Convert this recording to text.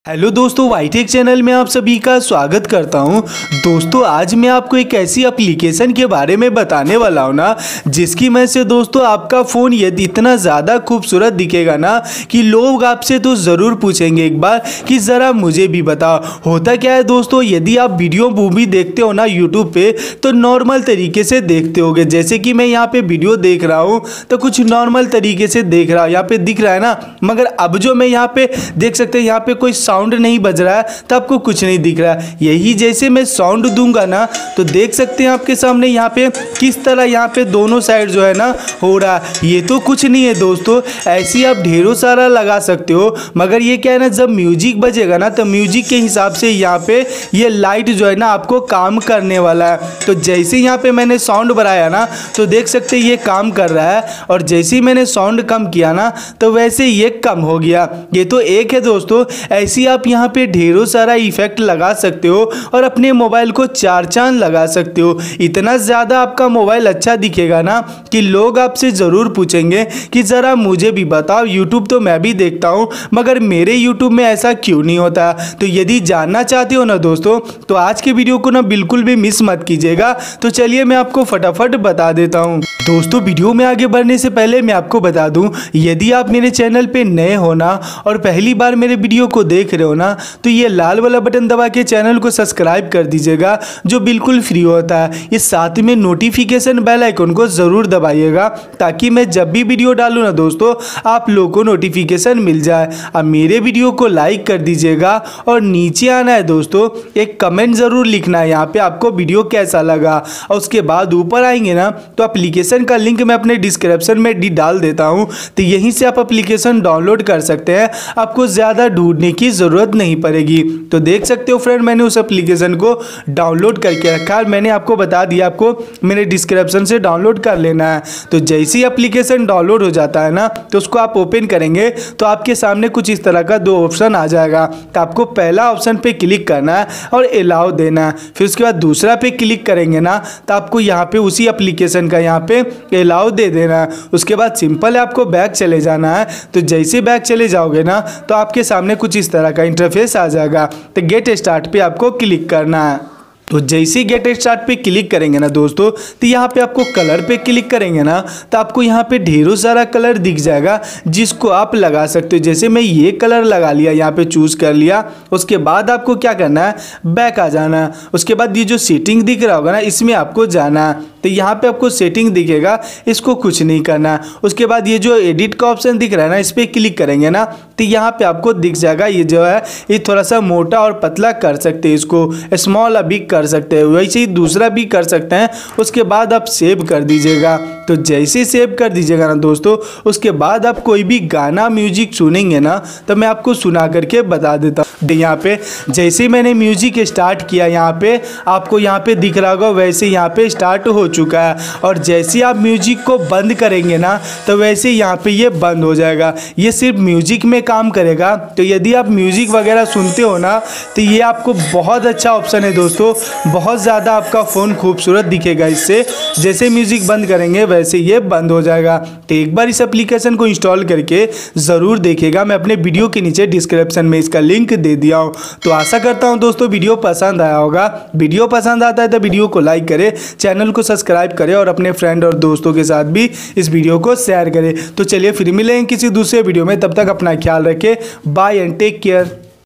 Hello दोस्तों, वाईटेक channel में आप सभी का स्वागत करता हूं। दोस्तों आज मैं आपको एक ऐसी एप्लीकेशन के बारे में बताने वाला हूं ना, जिसकी वजह से दोस्तों आपका फ़ोन यदि इतना ज़्यादा खूबसूरत दिखेगा ना कि लोग आपसे तो ज़रूर पूछेंगे एक बार कि ज़रा मुझे भी बताओ। होता क्या है दोस्तों, यदि आप वीडियो मूवी देखते हो ना यूट्यूब पे, तो नॉर्मल तरीके से देखते होगे। जैसे कि मैं यहाँ पे वीडियो देख रहा हूँ तो कुछ नॉर्मल तरीके से देख रहा हूँ, यहाँ पे दिख रहा है ना। मगर अब जो मैं यहाँ पे देख सकते हैं, यहाँ पे कोई साउंड नहीं बज रहा है तो आपको कुछ नहीं दिख रहा है। यही जैसे मैं साउंड दूंगा ना तो देख सकते हैं आपके सामने यहाँ पे किस तरह यहाँ पे दोनों साइड जो है ना हो रहा है। ये तो कुछ नहीं है दोस्तों, ऐसी आप ढेरों सारा लगा सकते हो। मगर ये क्या है ना, जब म्यूजिक बजेगा ना तो म्यूजिक के हिसाब से यहाँ पे ये लाइट जो है ना आपको काम करने वाला है। तो जैसे यहाँ पे मैंने साउंड बढ़ाया ना तो देख सकते ये काम कर रहा है, और जैसे ही मैंने साउंड कम किया ना तो वैसे ये कम हो गया। ये तो एक है दोस्तों, ऐसी आप यहाँ पे ढेरों सारा इफेक्ट लगा सकते हो और अपने मोबाइल को चार चांद लगा सकते हो। इतना ज़्यादा आपका मोबाइल अच्छा दिखेगा ना कि लोग आपसे ज़रूर पूछेंगे कि ज़रा मुझे भी बताओ। यूट्यूब तो मैं भी देखता हूँ, मगर मेरे यूट्यूब में ऐसा क्यों नहीं होता। तो यदि जानना चाहते हो ना दोस्तों, तो आज के वीडियो को ना बिल्कुल भी मिस मत कीजिएगा। तो चलिए मैं आपको फटाफट बता देता हूँ। दोस्तों वीडियो में आगे बढ़ने से पहले मैं आपको बता दूँ, यदि आप मेरे चैनल पर नए हो ना और पहली बार मेरे वीडियो को देख रहे हो ना, तो ये लाल वाला बटन दबा के चैनल को सब्सक्राइब कर दीजिएगा, जो बिल्कुल फ्री होता है। इस साथ में नोटिफिकेशन बेल आइकन को ज़रूर दबाइएगा, ताकि मैं जब भी वीडियो डालूँ ना दोस्तों आप लोगों को नोटिफिकेशन मिल जाए। अब मेरे वीडियो को लाइक कर दीजिएगा और नीचे आना है दोस्तों, एक कमेंट ज़रूर लिखना है यहाँ पे आपको वीडियो कैसा लगा। और उसके बाद ऊपर आएंगे ना तो एप्लीकेशन का लिंक मैं अपने डिस्क्रिप्शन में डाल देता हूँ, तो यहीं से आप एप्लीकेशन डाउनलोड कर सकते हैं। आपको ज़्यादा ढूंढने की ज़रूरत नहीं पड़ेगी। तो देख सकते हो फ्रेंड, मैंने उस एप्लीकेशन को डाउनलोड करके रखा है। मैंने आपको बता दिया आपको मेरे डिस्क्रिप्शन से डाउनलोड कर लेना है। तो जैसे ही एप्लीकेशन डाउनलोड हो जाता है ना तो उसको आप ओपन करेंगे तो आपके सामने कुछ इस तरह का दो ऑप्शन आ जाएगा। तो आपको पहला ऑप्शन पे क्लिक करना है और अलाउ देना है। फिर उसके बाद दूसरा पे क्लिक करेंगे ना तो आपको यहाँ पे उसी एप्लीकेशन का यहाँ पे अलाउ दे देना है। उसके बाद सिंपल है, आपको बैक चले जाना है। तो जैसे बैक चले जाओगे ना तो आपके सामने कुछ इस तरह का इंटरफेस आ जाएगा। तो गेट स्टार्ट पे आपको क्लिक करना है। तो जैसे गेट स्टार्ट पे क्लिक करेंगे ना दोस्तों, तो यहाँ पे आपको कलर पे क्लिक करेंगे ना तो आपको यहाँ पे ढेरों सारा कलर दिख जाएगा, जिसको आप लगा सकते हो। जैसे मैं ये कलर लगा लिया, यहाँ पे चूज कर लिया। उसके बाद आपको क्या करना है, बैक आ जाना है। उसके बाद ये जो सेटिंग दिख रहा होगा ना, इसमें आपको जाना है। तो यहाँ पे आपको सेटिंग दिखेगा, इसको कुछ नहीं करना है। उसके बाद ये जो एडिट का ऑप्शन दिख रहा है ना, इस पर क्लिक करेंगे ना तो यहाँ पे आपको दिख जाएगा, ये जो है ये थोड़ा सा मोटा और पतला कर सकते हैं, इसको स्मॉल अभी कर सकते हैं, वैसे ही दूसरा भी कर सकते हैं। उसके बाद आप सेव कर दीजिएगा। तो जैसे सेव कर दीजिएगा ना दोस्तों, उसके बाद आप कोई भी गाना म्यूजिक सुनेंगे ना तो मैं आपको सुना करके बता देता हूँ। यहाँ पे जैसे मैंने म्यूजिक स्टार्ट किया, यहाँ पे आपको यहाँ पे दिख रहा होगा, वैसे यहाँ पे स्टार्ट हो चुका है। और जैसे आप म्यूजिक को बंद करेंगे ना तो वैसे यहाँ पे ये बंद हो जाएगा। ये सिर्फ म्यूजिक में काम करेगा। तो यदि आप म्यूजिक वगैरह सुनते हो ना तो ये आपको बहुत अच्छा ऑप्शन है दोस्तों, बहुत ज़्यादा आपका फ़ोन खूबसूरत दिखेगा इससे। जैसे म्यूजिक बंद करेंगे वैसे ये बंद हो जाएगा। तो एक बार इस एप्लीकेशन को इंस्टॉल करके ज़रूर देखिएगा, मैं अपने वीडियो के नीचे डिस्क्रिप्शन में इसका लिंक दे दिया हूँ। तो आशा करता हूँ दोस्तों वीडियो पसंद आया होगा। वीडियो पसंद आता है तो वीडियो को लाइक करें, चैनल को सब्सक्राइब करें और अपने फ्रेंड और दोस्तों के साथ भी इस वीडियो को शेयर करें। तो चलिए फिर मिलेंगे किसी दूसरे वीडियो में, तब तक अपना ख्याल रखें। Bye and take care.